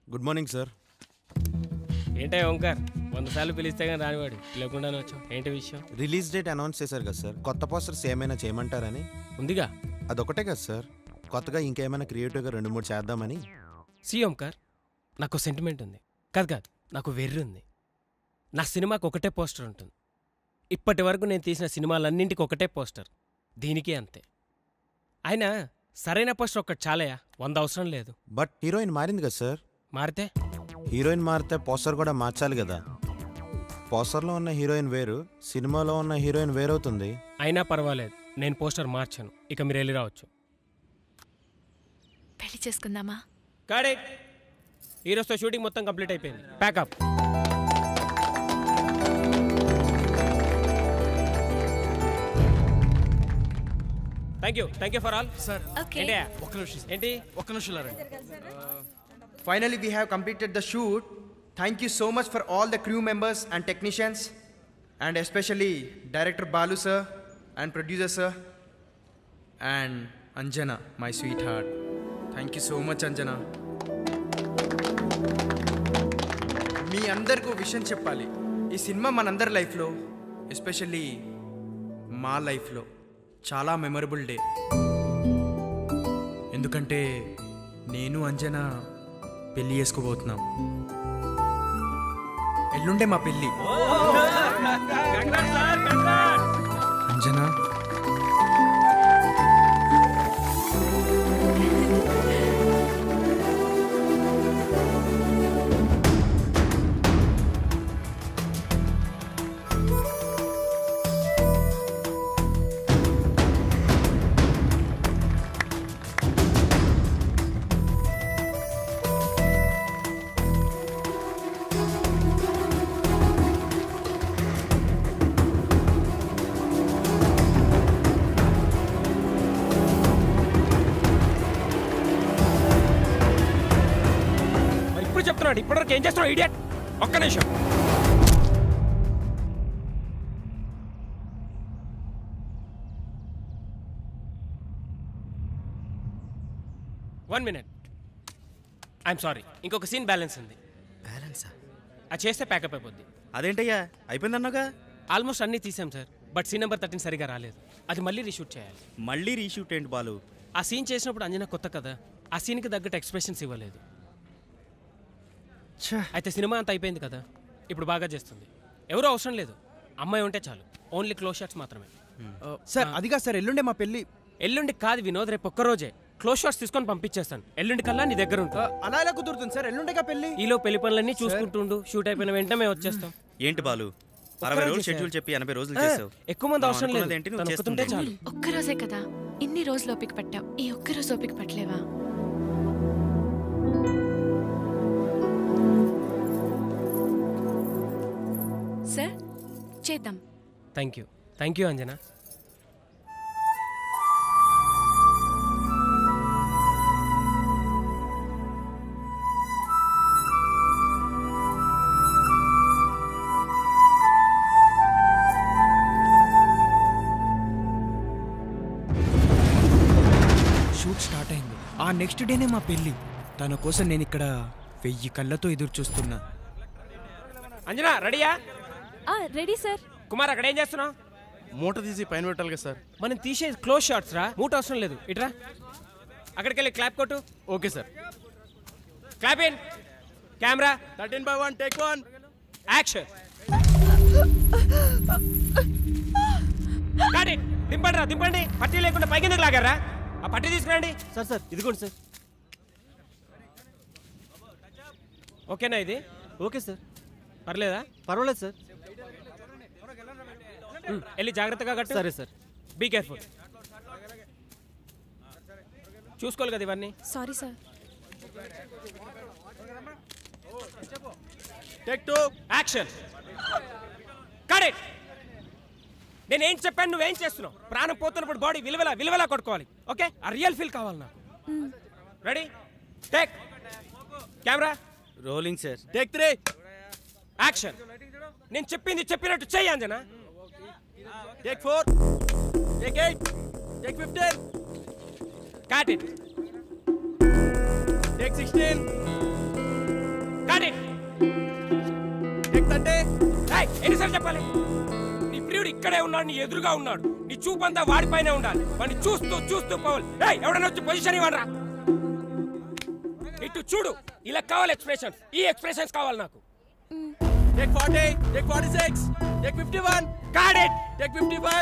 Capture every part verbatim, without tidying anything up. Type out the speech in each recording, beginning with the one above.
Good morning sir. ఏంటే ఓంకార్, వంద సార్లు పిలిస్తే కానీ రానివాడు లేకుండానే వచ్చావు. ఏంటి విషయం? రిలీజ్ డేట్ అనౌన్స్ చేశారు కదా సార్, కొత్త పోస్టర్స్ ఏమైనా చేయమంటారని. ఉందిగా, అదొకటే కదా సార్, కొత్తగా ఇంకేమైనా క్రియేటివ్గా రెండు మూడు చేద్దామని. సి ఓంకార్, నాకు సెంటిమెంట్ ఉంది. కాదు కాదు, నాకు వెర్రి ఉంది. నా సినిమాకి ఒకటే పోస్టర్ ఉంటుంది. ఇప్పటి వరకు నేను తీసిన సినిమాలన్నింటికి ఒకటే పోస్టర్, దీనికి అంతే. అయినా సరైన పోస్టర్ ఒక్కటి చాలయా, వంద అవసరం లేదు. బట్ హీరోయిన్ మారింది కదా సార్. మారితే హీరోయిన్ మారితే పోస్టర్ కూడా మార్చాలి కదా. పోస్టర్లో ఉన్న హీరోయిన్ వేరు, సినిమాలో ఉన్న హీరోయిన్ వేరవుతుంది. అయినా పర్వాలేదు, నేను పోస్టర్ మార్చాను. ఇక మీరు వెళ్ళి రావచ్చు. పెళ్లి చేసుకుందామా? కాడే, ఈరోజుతో షూటింగ్ మొత్తం కంప్లీట్ అయిపోయింది. Pack up. Thank you thank you for all sir. ఏంటి ఏంటి ఒక్క నిమిషం రండి. Finally, we have completed the shoot. Thank you so much for all the crew members and technicians, and especially Director Balu sir and producer sir, and Anjana, my sweetheart. Thank you so much, Anjana. మీ అందరికీ విషయం చెప్పాలి. ఈ cinema మనందరి లైఫ్లో, especially మా లైఫ్లో చాలా memorable day. ఎందుకంటే నేను అంజనా పెళ్ళి చేసుకోబోతున్నాం. ఎల్లుండే మా పెళ్ళి. అంజనా, ఇప్పటివరకు ఏం చేస్తున్నావు ఇడియట్? ఒక్క నిమిషం. One minute. ఐఎమ్ సారీ, ఇంకొక సీన్ బ్యాలెన్స్ ఉంది. బ్యాలెన్సా? అది చేస్తే ప్యాకప్ అయిపోద్ది. అదేంటయ్యా, అయిపోయిందన్నాగా? ఆల్మోస్ట్ అన్నీ తీసాం sir, but scene number thirteen సరిగా రాలేదు. అది మళ్ళీ రీషూట్ చేయాలి. మళ్ళీ రీషూట్ ఏంటి బాలు? ఆ సీన్ చేసినప్పుడు అంజనా కొత్త కదా, ఆ సీన్కి తగ్గట్టు ఎక్స్ప్రెషన్స్ ఇవ్వలేదు. అయితే సినిమా అంతా అయిపోయింది కదా, ఇప్పుడు బాగా చేస్తుంది. ఎవరూ అవసరం లేదు, అమ్మాయి ఉంటే చాలు. ఓన్లీ క్లోజ్ షాట్స్ మాత్రమే. సార్ అదిగా సార్, ఎల్లుండే మా పెళ్ళి. ఎల్లుండి కాదు వినోద్, రేపు ఒక్కరోజే క్లోజ్ షాట్స్ తీసుకొని పంపించేస్తాను. ఎల్లుండి కల్లా నీ దగ్గర ఉంటుంది. అలా ఎలా కుదురుతుంది సార్? ఎల్లుండేగా పెళ్ళి. ఈలో పెళ్లి పనులన్నీ చూసుకుంటుండు. షూట్ అయిపోయిన వెంటనే మేము వచ్చేస్తాం. ఏంటి బాలు, అరవై రోజులు షెడ్యూల్ చెప్పి ఎనభై రోజులు చేసావు. ఎక్కువ మంది అవసరం లేదు, ఏంటి చేస్తుంటే చాలు. ఒక్కరోజే కదా, ఇన్ని రోజులు ఓపిక పట్టావు, ఈ ఒక్కరోజు ఓపిక పట్టలేవా? సార్ చేద్దాం. Thank you thank you Anjana. Shoot start అయింది. ఆ నెక్స్ట్ డేనే మా పెళ్ళి. తన కోసం నేను ఇక్కడ వెయ్యి కళ్ళతో ఎదురు చూస్తున్నా. అంజనా రెడీయా? Ready sir. కుమార్ అక్కడ ఏం చేస్తున్నావు? మూట తీసి పైన పెట్టాలి కదా సార్. మనం తీసే క్లోజ్ షాట్స్ రా, మూట అవసరం లేదు. ఇట్రా, అక్కడికి వెళ్ళి క్లాప్ కొట్టు. Okay sir. Clap in camera. Thirteen by one take one action. గాడి దింపండి రా, దింపండి. పట్టి లేకుండా పైకి ఎందుకు లాగారా? ఆ పట్టి తీసుకురండి. సార్ సార్ ఇదిగోండి సార్. ఓకేనా ఇది? Okay sir. పర్లేదా? పర్వాలేదు సార్. వెళ్ళి జాగ్రత్తగా కట్టు. సరే సార్. Be careful. చూసుకోవాలి కదా ఇవన్నీ. Sorry sir. Take two action. Correct. నేనేం చెప్పాను, నువ్వేం చేస్తున్నావు? ప్రాణం పోతున్నప్పుడు బాడీ విలువలా విలువలా కొట్టుకోవాలి. ఓకే, ఆ రియల్ ఫీల్ కావాలి నాకు. Ready? Take camera rolling sir. Take three action. నేను చెప్పింది చెప్పినట్టు చెయ్యి Anjana. Take four, take eight, take fifteen, cut it. Take sixteen, take అంటే ఎన్నిసార్లు చెప్పాలి? నీ ప్రియుడు ఇక్కడే ఉన్నాడు, నీ ఎదురుగా ఉన్నాడు, నీ చూపంతా వాడిపైనే ఉండాలి. వాడిని చూస్తూ చూస్తూ పోవాలి. ఎవడన్నా వచ్చి పొజిషన్ ఇవ్వరా? ఇటు చూడు, ఇలా కావాలి ఎక్స్ప్రెషన్స్. ఈ ఎక్స్ప్రెషన్స్ కావాలి నాకు. Take forty, take forty six, take fifty one, got it, take fifty five.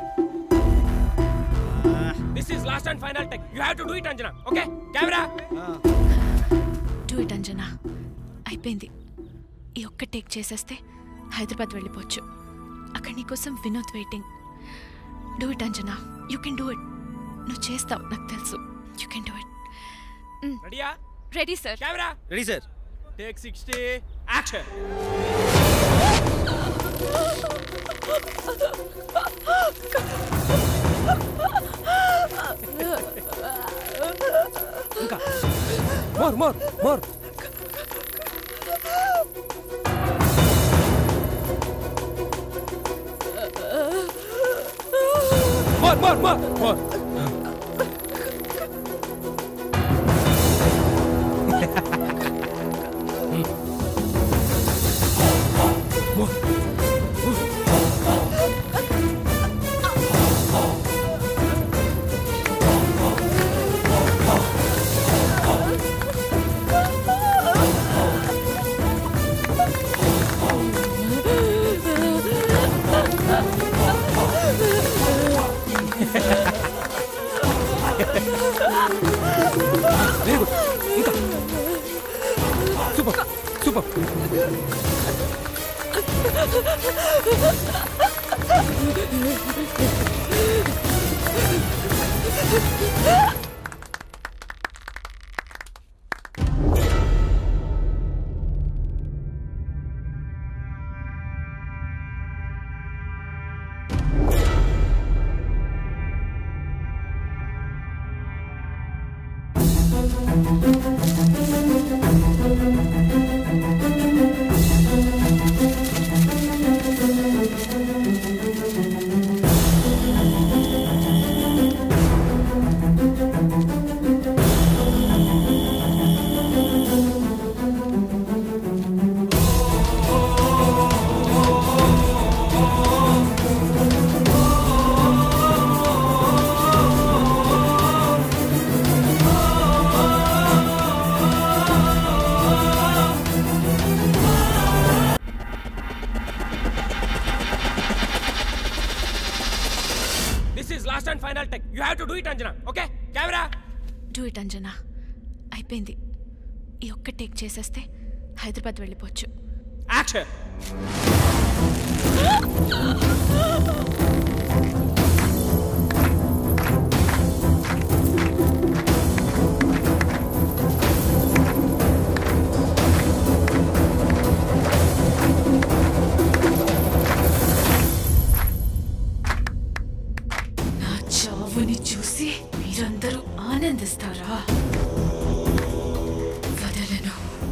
This is last and final take. You have to do it Anjana. Okay camera do it Anjana. అయిపోయింది. ఈ ఒక్క టేక్ చేసేస్తే హైదరాబాద్ వెళ్ళిపోవచ్చు. అక్కడ నీకోసం Vinod waiting. Do it Anjana, you can do it. నువ్వు చేస్తావు, నాకు తెలుసు. You can do it. రెడీయా? Ready sir. Camera ready sir. Take sixty, action. ఇంకా more more more. More more more more. Super super. Do it Anjana. అయిపోయింది. ఈ ఒక్క టేక్ చేసేస్తే హైదరాబాద్ వెళ్ళిపోవచ్చు. యాక్షన్. నా చావుని చూసి మీరందరూ ఆనందిస్తారా? వదలను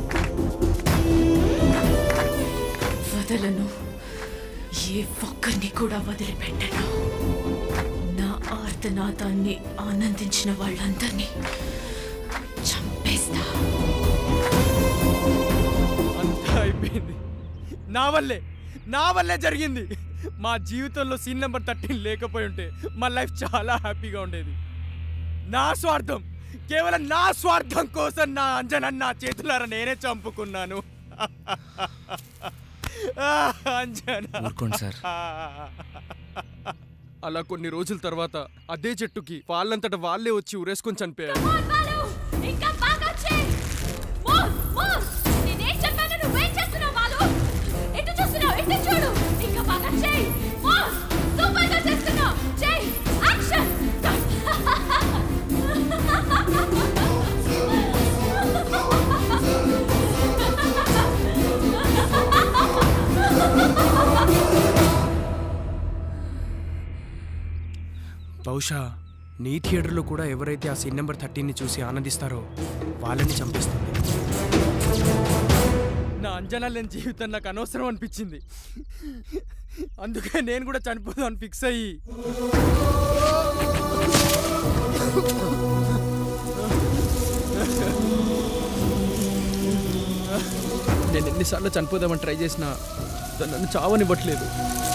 వదలను ఏ ఒక్కరిని కూడా వదిలిపెట్టను. నా ఆర్తనాదాన్ని ఆనందించిన వాళ్ళందరినీ చంపేస్తా. అంతా అయిపోయింది. నా వల్లే నా వల్లే జరిగింది. మా జీవితంలో సీన్ నెంబర్ థర్టీన్ లేకపోయి ఉంటే మా లైఫ్ చాలా హ్యాపీగా ఉండేది. నా స్వార్థం, కేవలం నా స్వార్థం కోసం నా అంజనన్న నా చేతులారా నేనే చంపుకున్నాను. సార్. అలా కొన్ని రోజుల తర్వాత అదే చెట్టుకి వాళ్ళంతట వాళ్ళే వచ్చి ఉరేసుకొని చనిపోయారు. బహుశా నీ థియేటర్లో కూడా ఎవరైతే ఆ సీన్ నెంబర్ థర్టీన్ని చూసి ఆనందిస్తారో వాళ్ళని చంపేస్తుంది. నా అంజనా లేని జీవితం నాకు అనవసరం అనిపించింది. అందుకే నేను కూడా చనిపోదాం అని ఫిక్స్ అయ్యి నేను ఎన్నిసార్లు చనిపోదామని ట్రై చేసినా తను నన్ను చావనివ్వట్లేదు.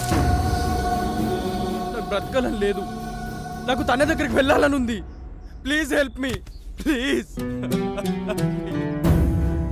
నాకు బ్రతకాలని లేదు, నాకు తన దగ్గరికి వెళ్ళాలని ఉంది. Please help me, please.